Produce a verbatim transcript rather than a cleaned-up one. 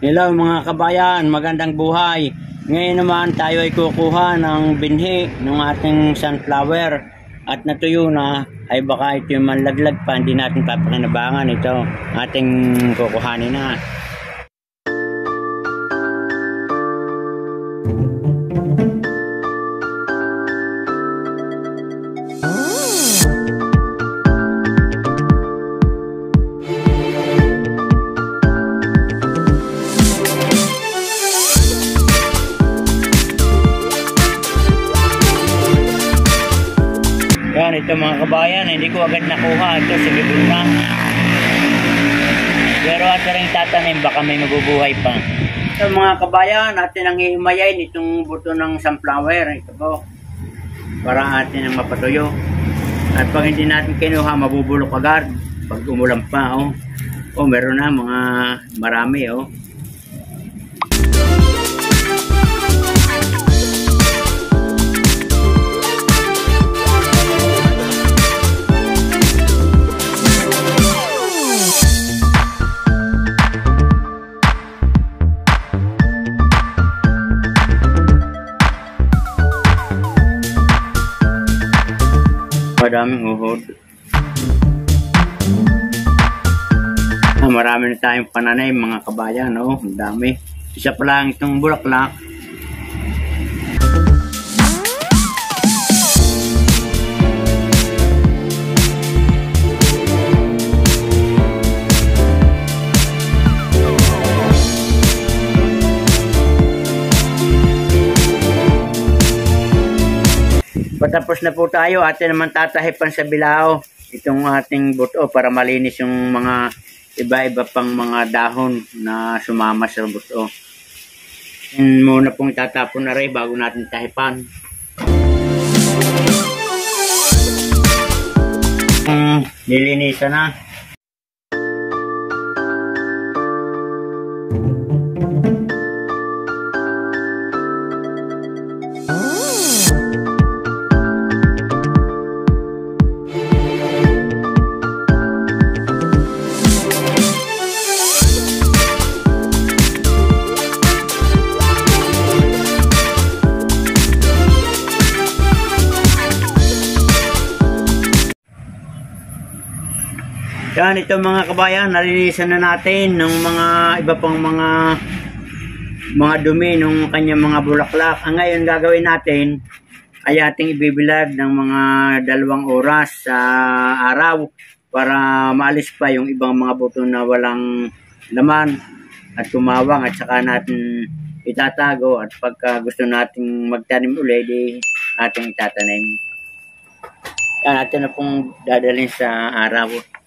Hello mga kabayan, magandang buhay. Ngayon naman tayo ay kukuha ng binhi ng ating sunflower at natuyo na ay baka ito yung manlaglag pa, hindi natin papakinabangan ito. Ating kukuhanin na. Yan, ito mga kabayan, hindi ko agad nakuha ito sa bibig na. Pero at rin tatanim, baka may mabubuhay pa. Ito mga kabayan, atin ang hihimayin itong buto ng sunflower. Ito po, para atin ang mapatuyo. At pag hindi natin kinuha, mabubulok agad. Pag umulan pa, oh. Oh, meron na mga marami, oh. Madaming uhod. Ah, marami na tayong pananay mga kabayan, no? Ang dami. Isa pa lang itong bulaklak. Patapos na po tayo, atin naman tatahipan sa bilao itong ating buto para malinis yung mga iba-iba pang mga dahon na sumama sa buto. And muna pong tatapon na rin bago natin tahipan. Um, nilinisan na. Yan, ito mga kabayan, nalinisan na natin ng mga iba pang mga mga dumi ng kanyang mga bulaklak. Ang ngayon gagawin natin ay ating ibibilad ng mga dalawang oras sa araw para maalis pa yung ibang mga buto na walang laman at tumawang, at saka natin itatago, at pagka gusto nating magtanim ulit, di ating itatanim. Yan, natin na pong dadalhin sa araw.